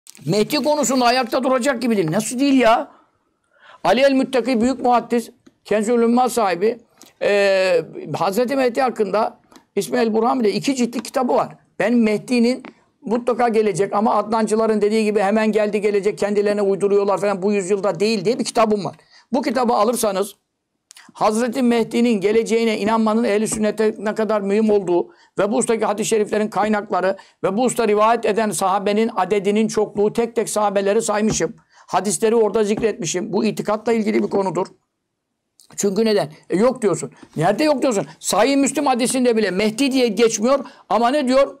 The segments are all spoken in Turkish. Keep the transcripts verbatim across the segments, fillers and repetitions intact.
Mehdi konusunda ayakta duracak gibi değil. Nasıl değil ya? Ali el-Müttaki büyük muhaddis, Kenzül Ümmat sahibi, e, Hazreti Mehdi hakkında İsmail Burhan bile iki ciltlik kitabı var. Ben Mehdi'nin mutlaka gelecek ama Adnancıların dediği gibi hemen geldi gelecek, kendilerine uyduruyorlar falan, bu yüzyılda değil diye bir kitabım var. Bu kitabı alırsanız Hazreti Mehdi'nin geleceğine inanmanın ehl-i sünnete ne kadar mühim olduğu ve bu ustaki hadis-i şeriflerin kaynakları ve bu usta rivayet eden sahabenin adedinin çokluğu, tek tek sahabeleri saymışım. Hadisleri orada zikretmişim. Bu itikatla ilgili bir konudur. Çünkü neden? E yok diyorsun. Nerede yok diyorsun? Sahih Müslim hadisinde bile Mehdi diye geçmiyor ama ne diyor?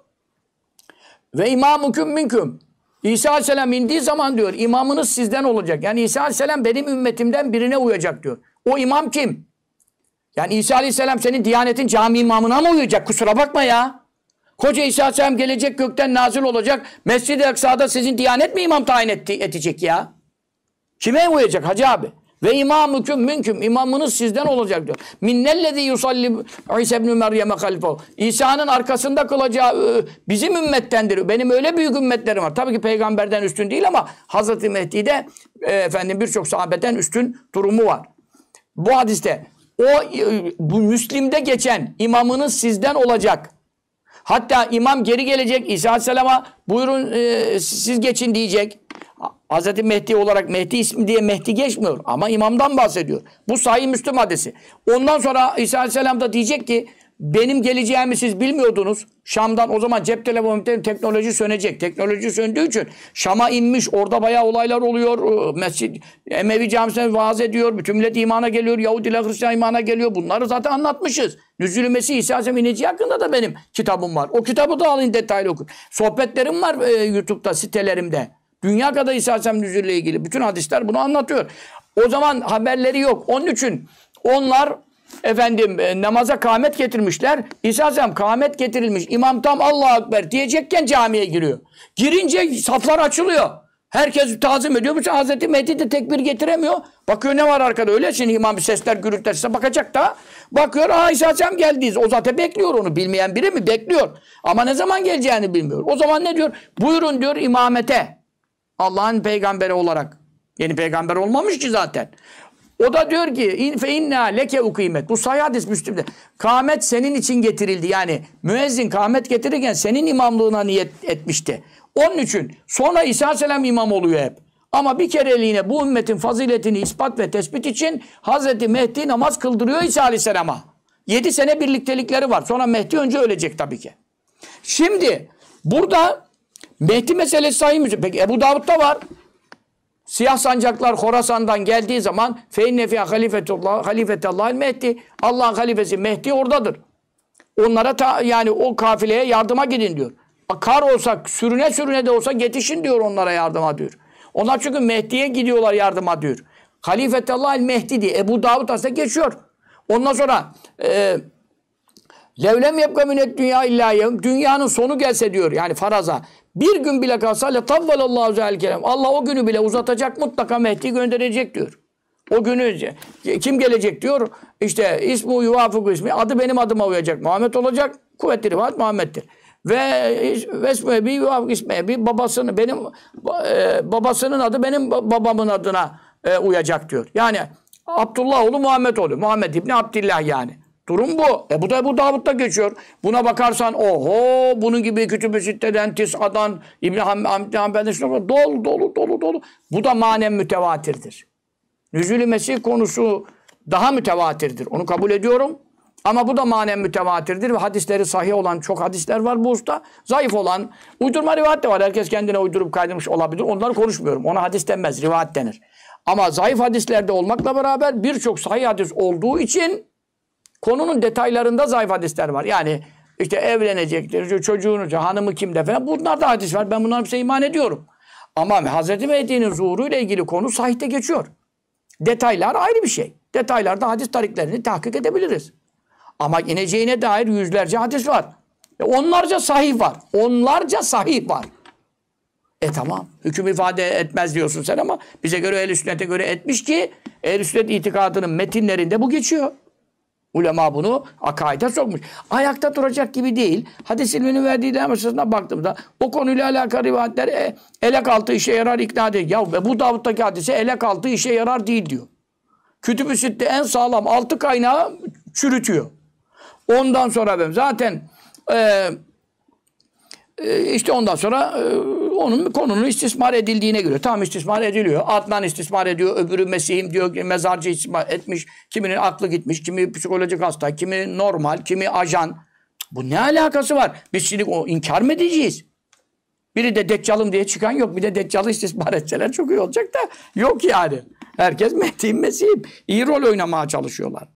Ve imamüküm minküm. İsa Aleyhisselam indiği zaman diyor, imamınız sizden olacak. Yani İsa Aleyhisselam benim ümmetimden birine uyacak diyor. O imam kim? Yani İsa Aleyhisselam senin Diyanet'in cami imamına mı uyacak? Kusura bakma ya. Koca İsa Aleyhisselam gelecek, gökten nazil olacak. Mescid-i Aksa'da sizin Diyanet mi imam tayin etti, edecek ya? Kime uyacak hacı abi? Ve imamüküm mümküm. İmamınız sizden olacak diyor. Minnellezî yusalli İsa ibn Meryem'e halifehu. İsa'nın arkasında kılacağı bizim ümmettendir. Benim öyle büyük ümmetlerim var. Tabii ki peygamberden üstün değil ama Hazreti Mehdi'de e, efendim birçok sahabeden üstün durumu var. Bu hadiste o bu Müslim'de geçen imamınız sizden olacak. Hatta imam geri gelecek İsa Aleyhisselam'a buyurun e, siz geçin diyecek. Hazreti Mehdi olarak Mehdi ismi diye Mehdi geçmiyor ama imamdan bahsediyor. Bu Sahih Müslim hadisi. Ondan sonra İsa Aleyhisselam da diyecek ki benim geleceğimi siz bilmiyordunuz. Şam'dan o zaman cep telefonu teknoloji sönecek. Teknoloji söndüğü için Şam'a inmiş. Orada bayağı olaylar oluyor. Mescid, Emevi Camisi'ne vaaz ediyor. Bütün millet imana geliyor. Yahudiler Hristiyan imana geliyor. Bunları zaten anlatmışız. Nüzül-ü Mesih İsa Aleyhisselam ineceği hakkında da benim kitabım var. O kitabı da alın detaylı okuyun. Sohbetlerim var e, YouTube'da sitelerimde. Dünya kadar İsa Aleyhisselam nüzülle ilgili. Bütün hadisler bunu anlatıyor. O zaman haberleri yok. Onun için onlar efendim e, namaza kâhmet getirmişler. İsa Aleyhisselam kâhmet getirilmiş. İmam tam Allahu Ekber diyecekken camiye giriyor. Girince saflar açılıyor. Herkes tazim ediyor. Bu Hazreti Mehdi de tekbir getiremiyor. Bakıyor ne var arkada öyle. Şimdi imam sesler gürültürse bakacak da. Bakıyor aa İsa Aleyhisselam geldi. O zaten bekliyor onu. Bilmeyen biri mi? Bekliyor. Ama ne zaman geleceğini bilmiyor. O zaman ne diyor? Buyurun diyor imamete. Allah'ın peygamberi olarak. Yeni peygamber olmamış ki zaten. O da diyor ki in fe inna leke ukîmet. Bu sahih hadis Müslim'de. Kâhmet senin için getirildi. Yani müezzin kâhmet getirirken senin imamlığına niyet etmişti. Onun için sonra İsa Aleyhisselam imam oluyor hep. Ama bir kereliğine bu ümmetin faziletini ispat ve tespit için Hazreti Mehdi namaz kıldırıyor İsa Aleyhisselam'a. Yedi sene birliktelikleri var. Sonra Mehdi önce ölecek tabii ki. Şimdi burada Mehdi meselesi sahih mi? Peki Ebu Davud'da var. Siyah sancaklar Horasan'dan geldiği zaman feinne fiyâ halifetullah halifetallahil Mehdi. Allah'ın halifesi Mehdi oradadır. Onlara ta, yani o kafileye yardıma gidin diyor. Kar olsa sürüne sürüne de olsa yetişin diyor onlara yardıma diyor. Onlar çünkü Mehdi'ye gidiyorlar yardıma diyor. Halifetallahil Mehdi diye Ebu Davud aslında geçiyor. Ondan sonra e, levlem yebka minet dünya illa yevm. Dünyanın sonu gelse diyor yani faraza. Bir gün bile kalsa letavvalallahu zâl kerem. Allah o günü bile uzatacak mutlaka Mehdi gönderecek diyor. O günü kim gelecek diyor. İşte ismu yuvafıku ismi. Adı benim adıma uyacak. Muhammed olacak. Kuvvetli rivayet Muhammed'dir. Ve vesmu ebi yuvafıku ismi ebi. Babasının, benim, e, babasının adı benim babamın adına e, uyacak diyor. Yani Abdullah oğlu Muhammed oluyor. Muhammed İbni Abdillah yani. Durum bu. E bu da bu Davud'da geçiyor. Buna bakarsan oho bunun gibi Kütüb-i Sitte'den, Tis'a'dan, İbn-i Hanbel'den dolu dolu dolu dolu. Bu da manen mütevatirdir. Nüzül-i Mesih konusu daha mütevatirdir. Onu kabul ediyorum. Ama bu da manen mütevatirdir ve hadisleri sahih olan çok hadisler var bu usta. Zayıf olan uydurma rivayet de var. Herkes kendine uydurup kaydırmış olabilir. Onları konuşmuyorum. Ona hadis denmez. Rivayet denir. Ama zayıf hadislerde olmakla beraber birçok sahih hadis olduğu için konunun detaylarında zayıf hadisler var. Yani işte evlenecektir, çocuğunu, hanımı kimde falan. Bunlar da hadis var. Ben bunların hepsine iman ediyorum. Ama Hazreti Mehdi'nin zuhuruyla ilgili konu sahihte geçiyor. Detaylar ayrı bir şey. Detaylarda hadis tariklerini tahkik edebiliriz. Ama ineceğine dair yüzlerce hadis var. E onlarca sahih var. Onlarca sahih var. E tamam. Hüküm ifade etmez diyorsun sen ama bize göre ehl-i sünnete göre etmiş ki ehl-i sünnet itikadının metinlerinde bu geçiyor. Ulema bunu akaide sokmuş. Ayakta duracak gibi değil. Hadis ilminin verdiği değer meselesine baktığımda o konuyla alakalı rivayetler e, elek altı işe yarar ikna değil. Ya bu Davud'daki hadise elek altı işe yarar değil diyor. Kütüb-ü Sitte en sağlam altı kaynağı çürütüyor. Ondan sonra ben zaten e, e, işte ondan sonra e, onun konunun istismar edildiğine göre. Tam istismar ediliyor. Adnan istismar ediyor. Öbürü Mesih'im diyor ki mezarcı istismar etmiş. Kiminin aklı gitmiş. Kimi psikolojik hasta. Kimi normal. Kimi ajan. Bu ne alakası var? Biz şimdi o inkar mı edeceğiz? Biri de deccalım diye çıkan yok. Bir de deccalı istismar etseler çok iyi olacak da yok yani. Herkes Mehdi'yim Mesih'im. İyi rol oynamaya çalışıyorlar.